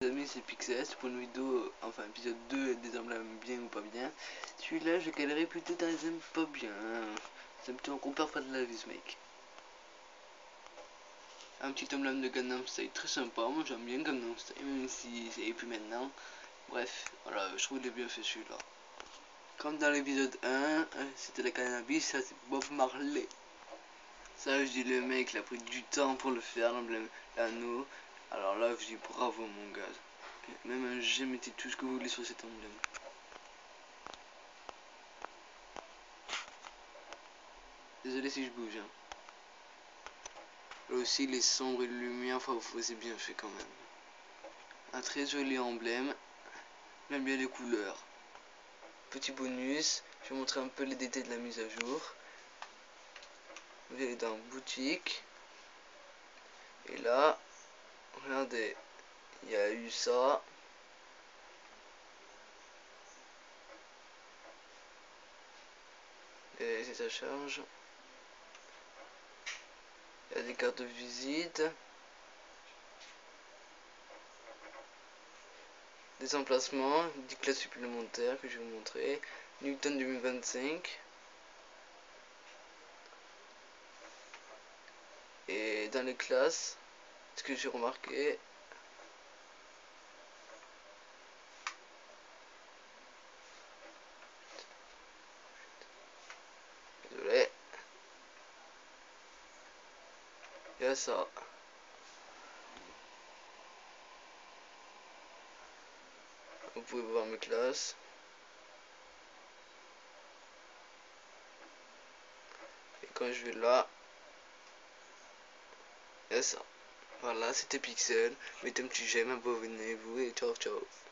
Les amis, c'est Pixel pour une vidéo, enfin épisode 2 des emblèmes bien ou pas bien. Celui-là je galerai plutôt dans les aime pas bien. C'est plutôt un compare pas de la vis mec. Un petit emblème de Gangnam Style très sympa, moi j'aime bien Gangnam Style même si c'est plus maintenant. Bref, voilà, je trouve qu'il est bien fait celui-là. Comme dans l'épisode 1, c'était la cannabis, ça c'est Bob Marley. Ça je dis le mec il a pris du temps pour le faire, l'emblème, l'anneau. Alors là je dis bravo mon gars. Même un G, mettez tout ce que vous voulez sur cet emblème. Désolé si je bouge. Hein. Là aussi les sombres et les lumières, enfin c'est bien fait quand même. Un très joli emblème. J'aime bien les couleurs. Petit bonus, je vais montrer un peu les détails de la mise à jour. Vous allez dans boutique. Et là, regardez, il y a eu ça. Et c'est sa charge. Il y a des cartes de visite. Des emplacements, 10 classes supplémentaires que je vais vous montrer. Newton 2025. Et dans les classes, ce que j'ai remarqué, désolé, il y a ça. Vous pouvez voir mes classes. Et quand je vais là, il y a ça. Voilà, c'était Pixel. Mettez un petit j'aime, abonnez-vous et ciao ciao.